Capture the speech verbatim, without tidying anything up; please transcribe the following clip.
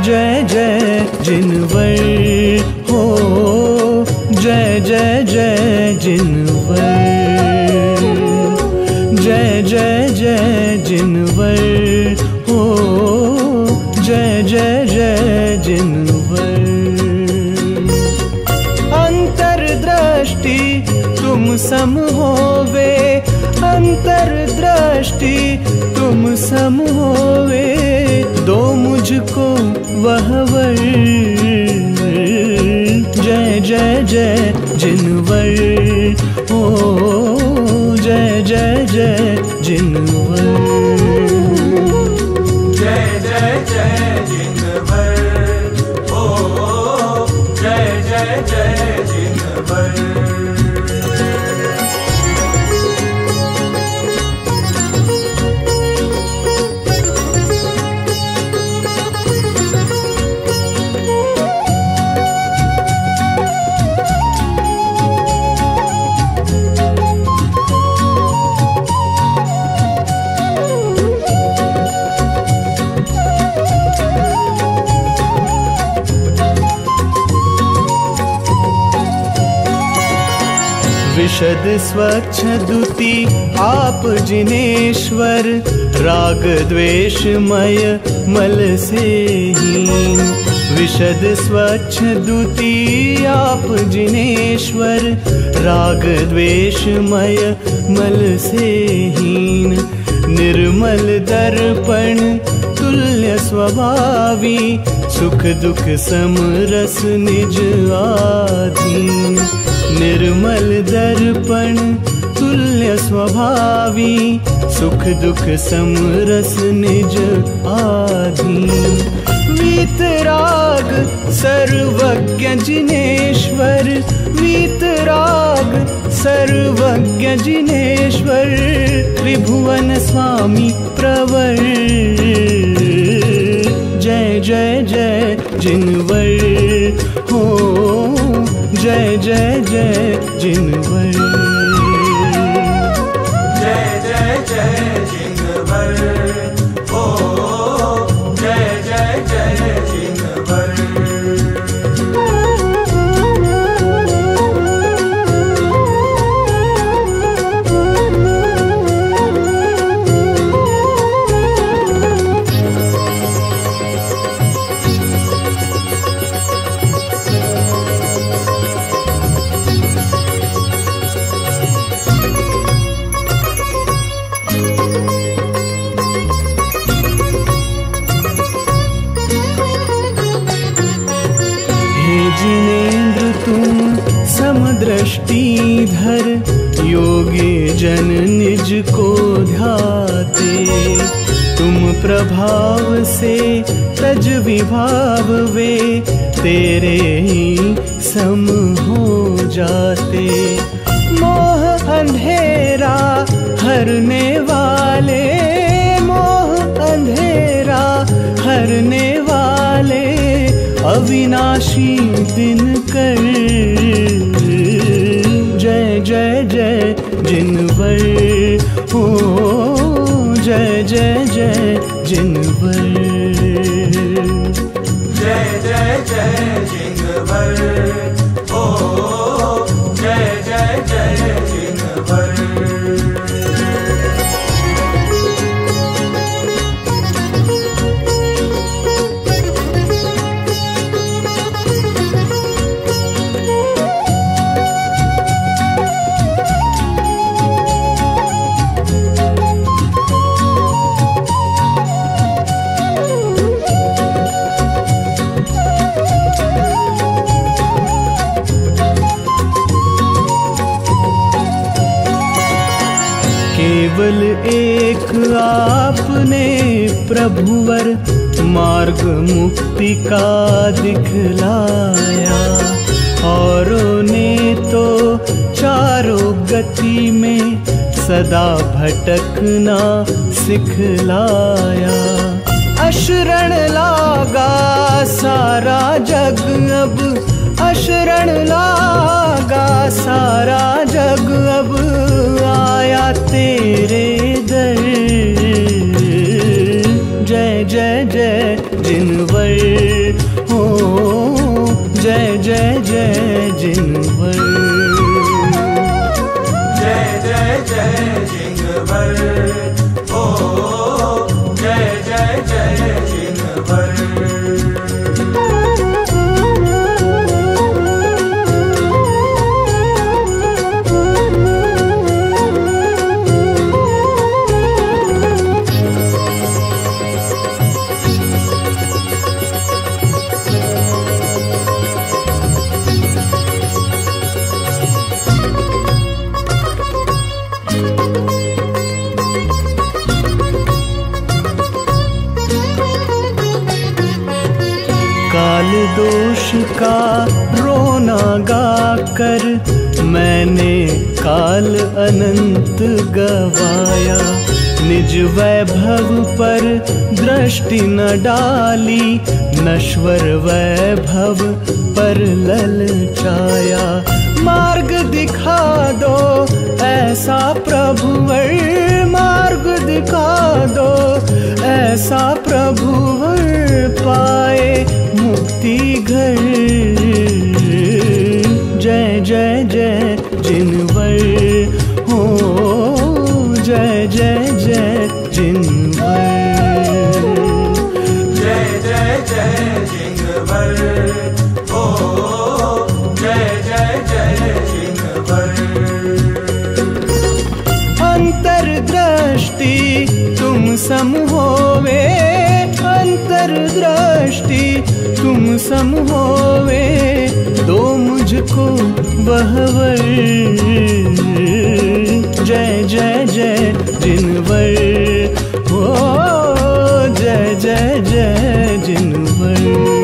जय जय जिनवर हो, जय जय जय जिनवर, जय जय जय जिनवर हो, जय जय जय जिनवर। अंतर्दृष्टि तुम सम होवे, अंतर्दृष्टि तुम सम होवे, दो मुझको वह वर। जय जय जय जिनवर हो, जय जय जय जिनवर, जय जय जय जिनवर हो, जय जय जय जिनवर। विशद स्वच्छ द्युति आप जिनेश्वर, राग द्वेषमय मल से हीन। विशद स्वच्छ द्युति आप जिनेश्वर, राग द्वेषमय मल से हीन। निर्मल दर्पण तुल्य स्वभावी, सुख दुख समरस निज आधीन। निर्मल दर्पण तुल्य स्वभावी, सुख दुख समरस निज आधीन। वीतराग सर्वज्ञ जिनेश्वर, वीतराग सर्वज्ञ जिनेश्वर, त्रिभुवन स्वामी प्रवर। जय जय जय जिनवर हो, जय जय जय जिनवर, जय जय जय जिनवर हो, जय जय जय जिनवर। जिनेन्द्र तुम समदृष्टिधर, योगी जन निज को ध्याते। तुम प्रभाव से तज विभाव वे, तेरे ही सम हो जाते। मोह अंधेरा हरने वाले, मोह अंधेरा हरने वाले, अविनाशी दिनकर। जय जय जय जिनवर हो, जय जय जय जिनवर, जय जय जय जिनवर हो, जय जय जय जिनवर। केवल एक आपने प्रभुवर, मार्ग मुक्ति का दिखलाया। औरों ने तो चारों गति में सदा भटकना सिखलाया। अशरण लागा सारा जग अब, अशरण लागा सारा जग अब, आया तेरे दर। जय जय जय जिनवर निर्दोष का रोना गाकर मैंने काल अनंत गवाया। निज वैभव पर दृष्टि न डाली, नश्वर वैभव पर ललचाया। मार्ग दिखा दो ऐसा प्रभुवर, मार्ग दिखा दो ऐसा प्रभुवर, पाए मुक्ति घर। जय जय जय जिनवर, हो जय जय जय जिनवर। जय जय जय जिनवर, हो जय जय जय जिनवर। अंतर्दृष्टि तुम सम होवे, अंतर्दृष्टि तुम सम होवे, दो मुझको बहवर। जय जय जय जिनवर, ओ जय जय जय जिनवर।